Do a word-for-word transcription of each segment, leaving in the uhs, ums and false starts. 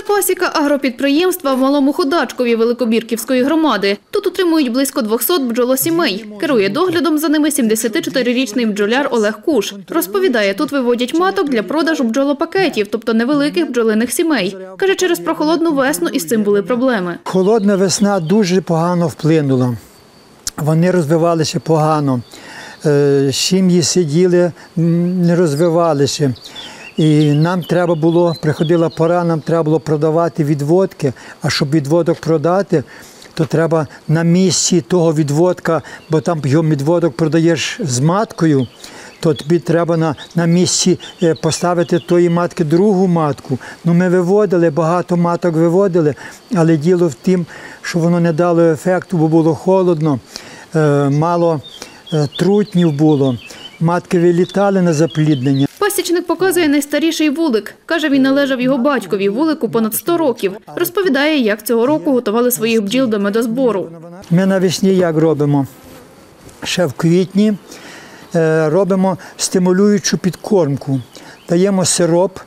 пасіка агропідприємства в Малому Ходачкові Великобірківської громади. Тут утримують близько двохсот бджолосімей. Керує доглядом за ними сімдесятичотирирічний бджоляр Олег Куш. Розповідає, тут виводять маток для продажу бджолопакетів, тобто невеликих бджолиних сімей. Каже, через прохолодну весну із цим були проблеми. Холодна весна дуже погано вплинула. Вони розвивалися погано. Сім'ї сиділи, не розвивалися. І нам треба було, приходила пора, нам треба було продавати відводки, а щоб відводок продати, то треба на місці того відводка, бо там його відводок продаєш з маткою, то тобі треба на, на місці поставити тої матки другу матку. Ну, ми виводили, багато маток виводили, але діло в тім, що воно не дало ефекту, бо було холодно, мало трутнів було, матки вилітали на запліднення. Пасічник показує найстаріший вулик. Каже, він належав його батькові, вулику понад сто років. Розповідає, як цього року готували своїх бджіл до медозбору. Ми навесні як робимо? Ще в квітні робимо стимулюючу підкормку. Даємо сироп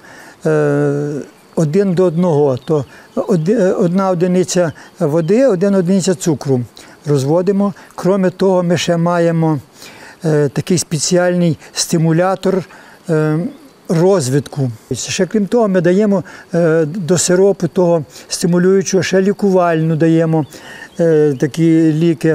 один до одного. То одна одиниця води, одна одиниця цукру. Розводимо. Крім того, ми ще маємо такий спеціальний стимулятор розвитку. Ще крім того, ми даємо до сиропу того стимулюючого, ще лікувальну даємо такі ліки.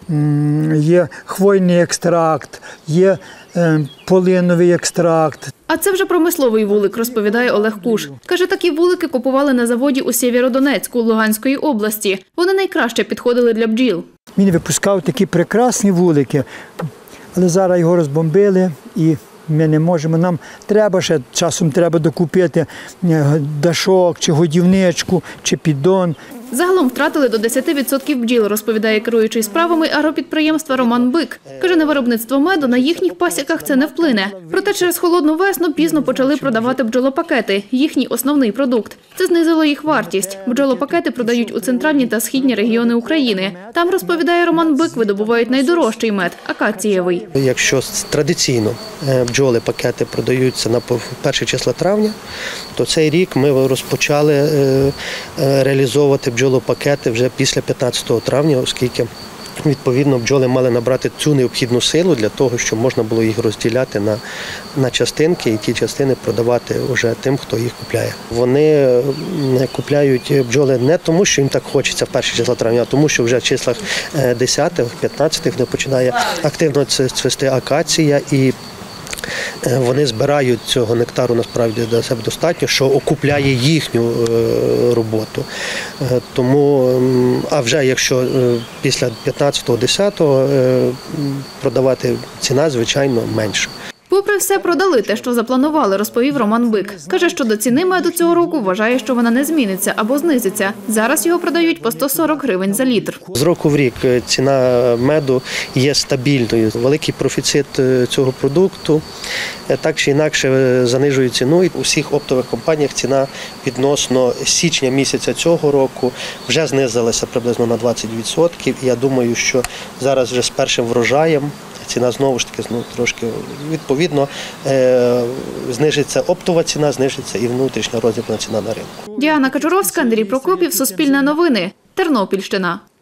Є хвойний екстракт, є полиновий екстракт. А це вже промисловий вулик, розповідає Олег Куш. Каже, такі вулики купували на заводі у Сєвєродонецьку Луганської області. Вони найкраще підходили для бджіл. Він випускав такі прекрасні вулики, але зараз його розбомбили і ми не можемо. Нам треба ще, часом треба докупити дашок, чи годівничку, чи піддон. Загалом втратили до десяти відсотків бджіл, розповідає керуючий справами агропідприємства Роман Бик. Каже, на виробництво меду на їхніх пасіках це не вплине. Проте через холодну весну пізно почали продавати бджолопакети – їхній основний продукт. Це знизило їх вартість. Бджолопакети продають у центральні та східні регіони України. Там, розповідає Роман Бик, видобувають найдорожчий мед – акацієвий. Якщо традиційно бджоли-пакети продаються на перші числа травня, то цей рік ми розпочали реалізовувати бджолопакети вже після п'ятнадцятого травня, оскільки, відповідно, бджоли мали набрати цю необхідну силу для того, щоб можна було їх розділяти на, на частинки і ті частини продавати вже тим, хто їх купляє. Вони купляють бджоли не тому, що їм так хочеться в перші числа травня, а тому, що вже в числах десятих, п'ятнадцятих вони починає активно цвісти акація і вони збирають цього нектару насправді до себе достатньо, що окупляє їхню роботу. Тому, а вже якщо після п'ятнадцятого десятого продавати, ціна, звичайно, менша. Попри все, продали те, що запланували, розповів Роман Бик. Каже, що до ціни меду цього року вважає, що вона не зміниться або знизиться. Зараз його продають по сто сорок гривень за літр. З року в рік ціна меду є стабільною. Великий профіцит цього продукту так чи інакше занижує ціну. І у всіх оптових компаніях ціна відносно січня місяця цього року вже знизилася приблизно на двадцять відсотків. І я думаю, що зараз вже з першим врожаєм ціна знову ж таки ну, трошки відповідно е, знижиться оптова ціна, знижиться і внутрішня роздрібна ціна на ринку. Діана Качуровська, Андрій Прокопів, Суспільне новини, Тернопільщина.